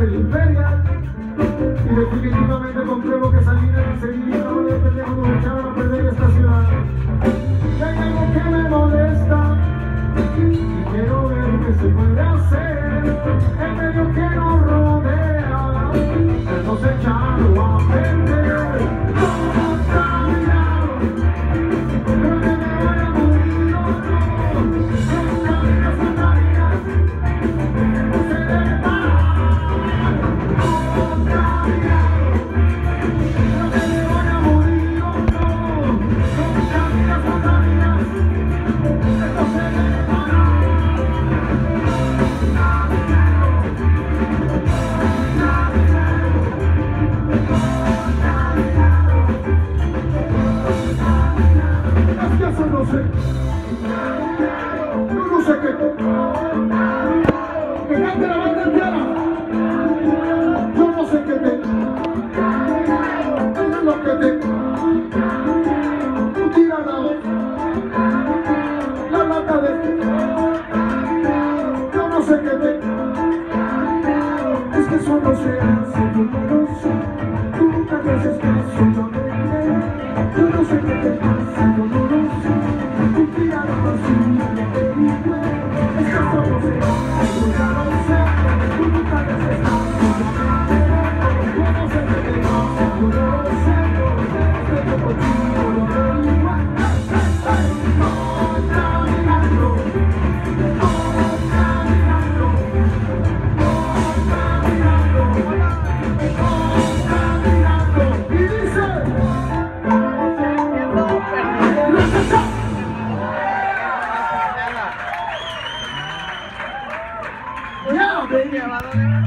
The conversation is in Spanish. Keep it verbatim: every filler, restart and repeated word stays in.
para el Imperial. Y definitivamente compruebo que Salinas y seguir no voy a perder como luchaban a perder esta ciudad. Y hay algo que me molesta y quiero ver qué se puede hacer. El medio que nos rodea, nos echarlo a perder. Yo no sé, yo no sé qué, que cante la banda entera, yo no sé qué te, es lo que te, tú tira la voz, la lata de, yo no sé qué te, es que eso no se hace, yo no sé, tú nunca te haces caso, yo no sé, yo no sé qué te pasa, yo no sé. Yeah, baby.